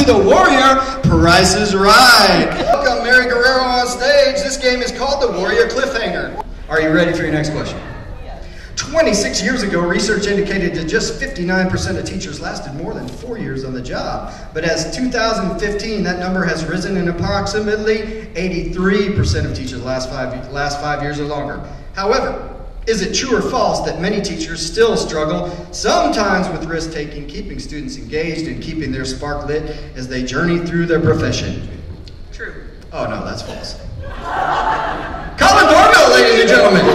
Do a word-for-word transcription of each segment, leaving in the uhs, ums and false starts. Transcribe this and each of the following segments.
to the Warrior Price is Right. Welcome Mary Guerrero on stage. This game is called the Warrior Cliffhanger. Are you ready for your next question? twenty-six years ago, research indicated that just fifty-nine percent of teachers lasted more than four years on the job. But as two thousand fifteen, that number has risen and approximately eighty-three percent of teachers last five, last five years or longer. However, is it true or false that many teachers still struggle, sometimes with risk-taking, keeping students engaged and keeping their spark lit as they journey through their profession? True. Oh no, that's false. Call the doorbell, ladies and gentlemen.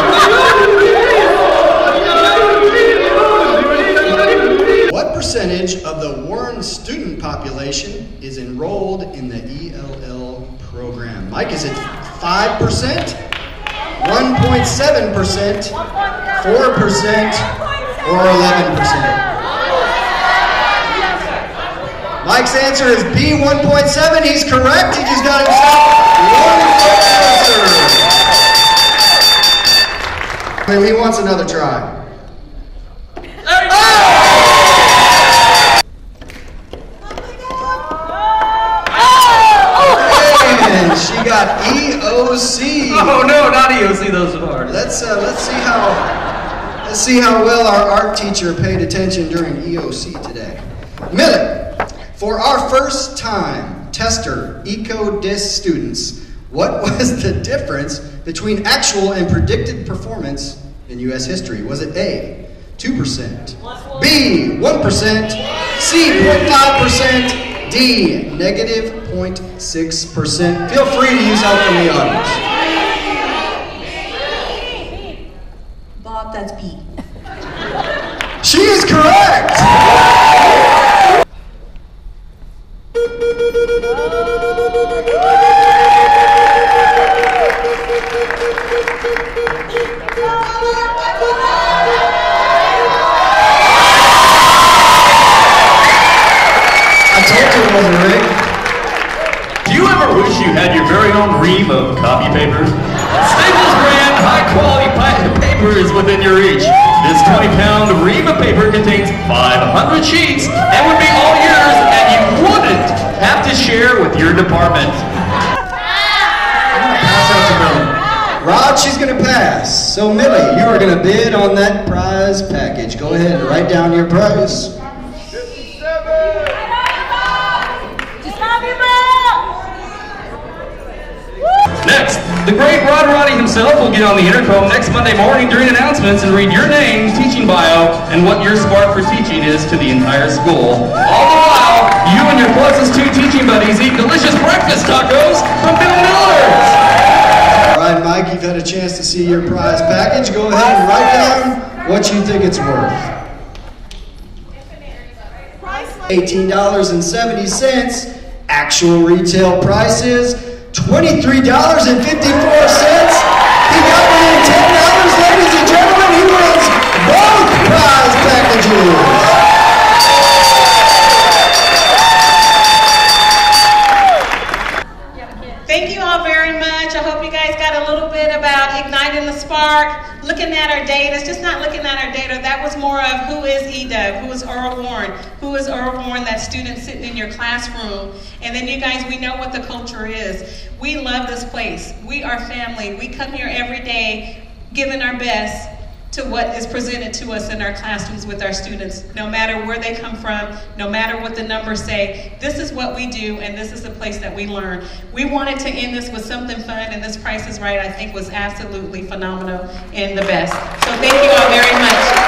What percentage of the Warren student population is enrolled in the E L L program? Mike, is it five percent, one point seven percent, four percent, or eleven percent? Mike's answer is B, one point seven. He's correct. He just got himself one correct answer. He wants another try. And she got E O C. Oh no, not E O C. Those are hard. Let's uh, let's see how let's see how well our art teacher paid attention during E O C today. Millie, for our first time tester EcoDis students, what was the difference between actual and predicted performance in U S history? Was it A, two percent, B, one percent, C, zero point five percent, D, negative zero point six percent? Feel free to use help from the audience. Bob, that's B. She is correct! I told you it wasn't rigged. Do you ever wish you had your very own ream of copy paper? Staples brand high-quality paper is within your reach. This twenty pound ream of paper contains five hundred sheets and would be all yours, and you wouldn't have to share with your department. Pass out to Millie. Rod, she's going to pass. So Millie, you are going to bid on that prize package. Go ahead and write down your prize. Next, the great Rod Roddy himself will get on the intercom next Monday morning during announcements and read your name, teaching bio, and what your spark for teaching is to the entire school. All the while, you and your closest two teaching buddies eat delicious breakfast tacos from Bill Miller's. All right, Mike, you've had a chance to see your prize package. Go ahead and write down what you think it's worth. eighteen dollars and seventy cents. Actual retail price is twenty-three dollars and fifty-four cents. He got within ten dollars, ladies and gentlemen. He wins both prize packages. Thank you all very much. I hope you guys got a little bit about igniting the spark, looking at our data. It's just not looking at our data. That was more of who is E W, who is Earl Warren, who is Earl Warren, that student sitting in your classroom. And then you guys, we know what the culture is. We love this place. We are family. We come here every day giving our best to what is presented to us in our classrooms with our students, no matter where they come from, no matter what the numbers say. This is what we do, and this is the place that we learn. We wanted to end this with something fun, and this Price is Right, I think, was absolutely phenomenal and the best. So thank you all very much.